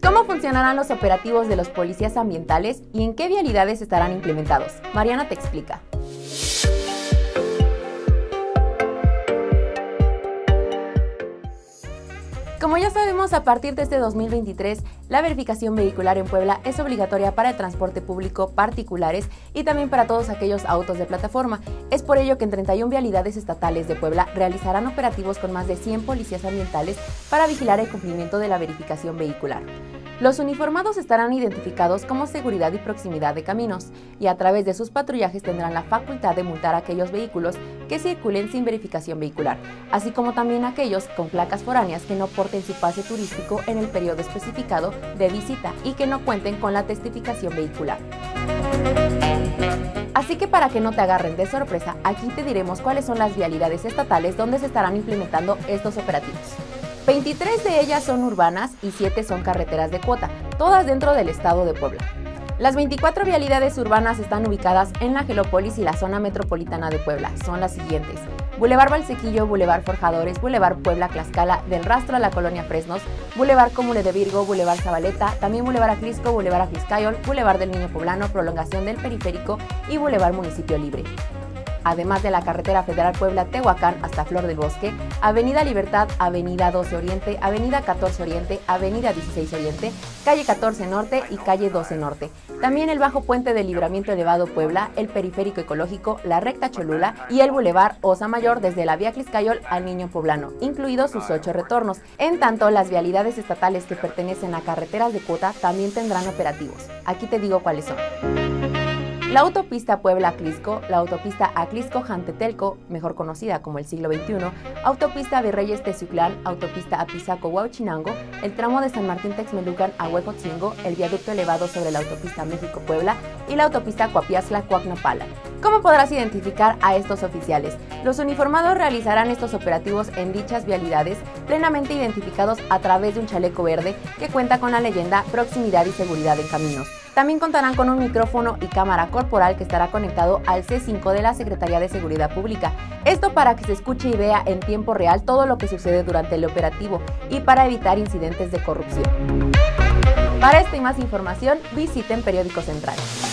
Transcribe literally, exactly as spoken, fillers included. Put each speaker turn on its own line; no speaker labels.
¿Cómo funcionarán los operativos de los policías ambientales y en qué vialidades estarán implementados? Mariana te explica. Como ya sabemos, a partir de este dos mil veintitrés, la verificación vehicular en Puebla es obligatoria para el transporte público, particulares y también para todos aquellos autos de plataforma. Es por ello que en treinta y una vialidades estatales de Puebla realizarán operativos con más de cien policías ambientales para vigilar el cumplimiento de la verificación vehicular. Los uniformados estarán identificados como seguridad y proximidad de caminos y a través de sus patrullajes tendrán la facultad de multar a aquellos vehículos que circulen sin verificación vehicular, así como también aquellos con placas foráneas que no porten su pase turístico en el periodo especificado de visita y que no cuenten con la testificación vehicular. Así que para que no te agarren de sorpresa, aquí te diremos cuáles son las vialidades estatales donde se estarán implementando estos operativos. veintitrés de ellas son urbanas y siete son carreteras de cuota, todas dentro del estado de Puebla. Las veinticuatro vialidades urbanas están ubicadas en la Gelópolis y la zona metropolitana de Puebla. Son las siguientes: Boulevard Valsequillo, Boulevard Forjadores, Boulevard Puebla-Tlaxcala, del Rastro a la Colonia Fresnos, Boulevard Cómule de Virgo, Boulevard Zabaleta, también Boulevard Aclisco, Boulevard Ajliscayol, Boulevard del Niño Poblano, Prolongación del Periférico y Boulevard Municipio Libre. Además de la carretera federal Puebla-Tehuacán hasta Flor del Bosque, Avenida Libertad, Avenida doce Oriente, Avenida catorce Oriente, Avenida dieciséis Oriente, Calle catorce Norte y Calle doce Norte. También el Bajo Puente del Libramiento Elevado Puebla, el Periférico Ecológico, la Recta Cholula y el Boulevard Osa Mayor desde la Vía Ajliscayol al Niño Poblano, incluidos sus ocho retornos. En tanto, las vialidades estatales que pertenecen a carreteras de cuota también tendrán operativos. Aquí te digo cuáles son. La autopista Puebla-Aclisco, la autopista Aclisco-Jantetelco, mejor conocida como el siglo veintiuno, autopista Virreyes-Teciutlán, autopista Apizaco-Huauchinango, el tramo de San Martín-Texmelucan a Huejotzingo, el viaducto elevado sobre la autopista México-Puebla y la autopista Coapiaxtla-Coacnopala. ¿Cómo podrás identificar a estos oficiales? Los uniformados realizarán estos operativos en dichas vialidades, plenamente identificados a través de un chaleco verde que cuenta con la leyenda Proximidad y Seguridad en Caminos. También contarán con un micrófono y cámara corporal que estará conectado al C cinco de la Secretaría de Seguridad Pública. Esto para que se escuche y vea en tiempo real todo lo que sucede durante el operativo y para evitar incidentes de corrupción. Para esta y más información, visiten Periódico Central.